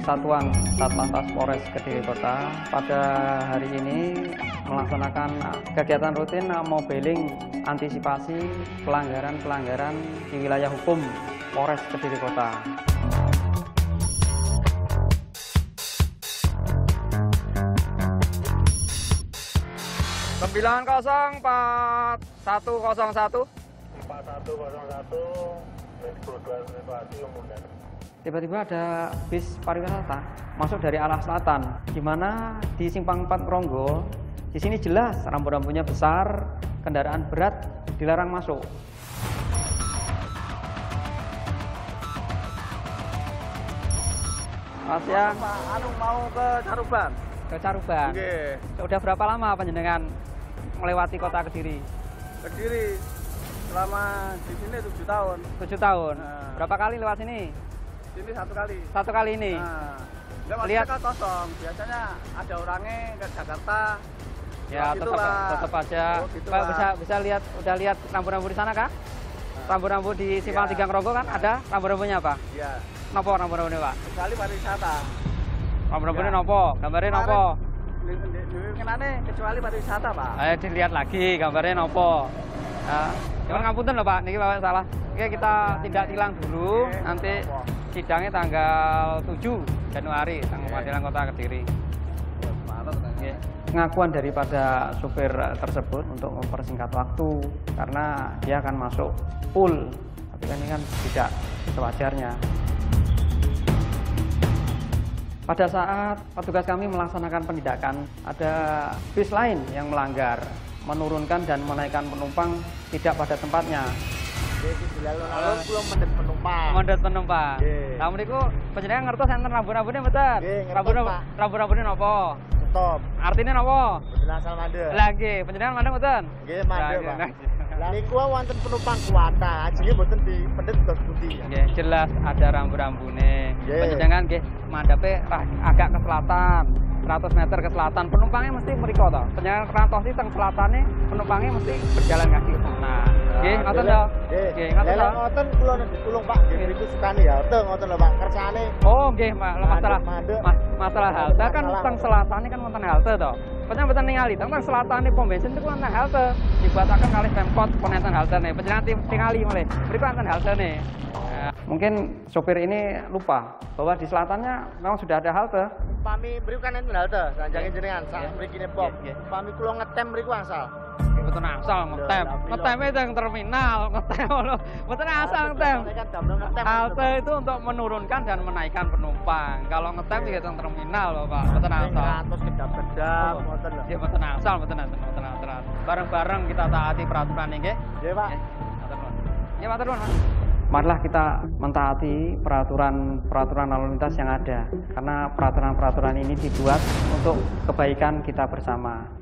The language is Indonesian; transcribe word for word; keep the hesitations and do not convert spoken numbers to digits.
Satuan Satlantas Polres Kediri Kota pada hari ini melaksanakan kegiatan rutin mobiling antisipasi pelanggaran-pelanggaran di wilayah hukum Polres Kediri Kota. sembilan nol empat satu nol satu empat satu nol satu situasi kemudian tiba-tiba ada bis pariwisata masuk dari arah selatan, di mana di Simpang empat Ronggo. Di sini jelas rambu-rambunya besar, kendaraan berat dilarang masuk. Selamat siang. Pak, anu mau ke Caruban. Ke Caruban. Oke. Sudah berapa lama panjenengan melewati kota Kediri? Kediri selama di sini tujuh tahun. Tujuh tahun. Nah. Berapa kali lewat sini? Sini satu kali. Satu kali ini. Nah, lewat Lihat. kan kosong. Biasanya ada orangnya ke Jakarta. Ya, tetap, tetap aja. Oh, gitu Pak, lah. bisa bisa lihat, udah lihat rambu-rambu di sana kah? Rambu-rambu di Simpang Ya. Tiga Ronggo kan ada rambu-rambunya apa? Iya. Nopo rambu-rambunya Pak? Kecuali pariwisata. Rambu-rambunya Ya. nopo? Gambarnya nopo? Kenane kecuali pariwisata, Pak. Ayo dilihat lagi gambarnya nopo. Nah, cuman ngapunten loh Pak, niki Bapak salah. Oke, kita tindak tilang dulu. Oke, Nanti nopo. sidangnya tanggal tujuh Januari, tanggal pengadilan Kota Kediri. Oke. Pengakuan daripada supir tersebut untuk mempersingkat waktu karena dia akan masuk full, tapi kan ini kan tidak sewajarnya. Pada saat petugas kami melaksanakan penindakan, ada bis lain yang melanggar, menurunkan dan menaikkan penumpang tidak pada tempatnya. Lalu belum mendet penumpang. Mendet penumpang. Nggih. Lah mriku panjenengan ngertos enten rambu-rambune mboten? Nggih, ngertos, Rambu-rambu Pak. rambu-rambune napa? Stop. Artinya napa? Boten asal mandek. Lah nggih, panjenengan mandeng mboten? Nggih, mandek, Lah, Pak. nggih. Lah niku wonten penumpang kuwata, ajenge boten dipendet dos pundi. Nggih, jelas ada rambu-rambune. Nggih. Panjenengan nggih mandhape ra- agak ke selatan, seratus meter ke selatan. Penumpangnya mesti mriko to. Panjenengan rantosi teng selatane, penumpangnya mesti berjalan kaki ke sana. Nggih, ngoten to? Nggih, ngoten to? Lah ngoten kula nek ditulung Pak, nggih niku sukane ya halte ngoten lho Pak, kersane. Oh, nggih, Pak. Lah, masalah Mandek, mandek. ma- masalah halte kan Masalah. teng selatane kan wonten halte to. Panjenengan mboten ningali, teng teng selatane pom bensin niku wonten halte. Dibuataken kalih Pemkot ponenten haltene. Panjenengan tim- tingali malih. Mriku wonten haltene. Ya, mungkin sopir ini lupa bahwa di selatannya memang sudah ada halte. Upami mriku kan enten halte, sanjange jenengan sak Nggih. mrikine pom. Nggih, nggih. Upami kula ngetem mriku asal. Mboten asal ngetem. Loh, Ngeteme teng terminal, ngetem lho. Mboten asal ngetem. Kan damel ngetem. Halte itu untuk menurunkan dan menaikkan penumpang. Kalau ngetem di teng terminal lho, Pak. Mboten Sing asal. ratus kedap-kedap ngoten lho. Ya mboten asal, mboten asal, mboten asal. Bareng-bareng kita taati peraturan nggih. Nggih Pak. Matur nuwun. Ya matur nuwun, Mas. Marilah kita mentaati peraturan-peraturan lalu lintas yang ada, karena peraturan-peraturan ini dibuat untuk kebaikan kita bersama.